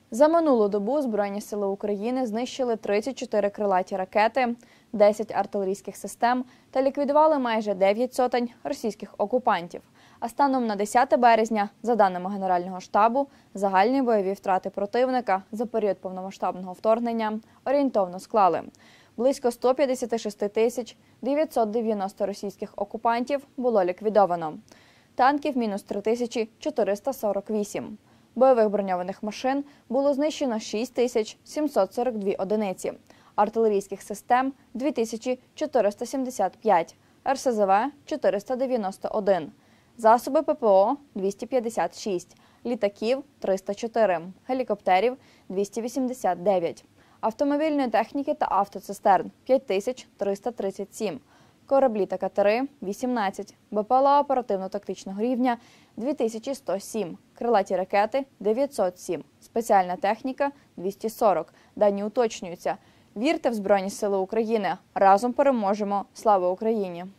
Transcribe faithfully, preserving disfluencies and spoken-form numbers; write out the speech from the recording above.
За минулу добу Збройні сили України знищили тридцять чотири крилаті ракети, десять артилерійських систем та ліквідували майже дев'ять сотень російських окупантів. А станом на десяте березня, за даними Генерального штабу, загальні бойові втрати противника за період повномасштабного вторгнення орієнтовно склали. Близько ста п'ятдесяти шести тисяч дев'ятсот дев'яносто російських окупантів було ліквідовано. Танків – мінус три тисячі чотириста сорок вісім. Бойових броньованих машин було знищено шість тисяч сімсот сорок дві одиниці, артилерійських систем – дві тисячі чотириста сімдесят п'ять, ер ес зе ве – чотириста дев'яносто один, засоби пе пе о – двісті п'ятдесят шість, літаків – триста чотири, гелікоптерів – двісті вісімдесят дев'ять, автомобільної техніки та автоцистерн – п'ять тисяч триста тридцять сім, кораблі та катери – вісімнадцять, бе пе ел а оперативно-тактичного рівня – дві тисячі сто сім, крилаті ракети – дев'ятсот сім, спеціальна техніка – двісті сорок. Дані уточнюються. Вірте в Збройні сили України. Разом переможемо. Слава Україні!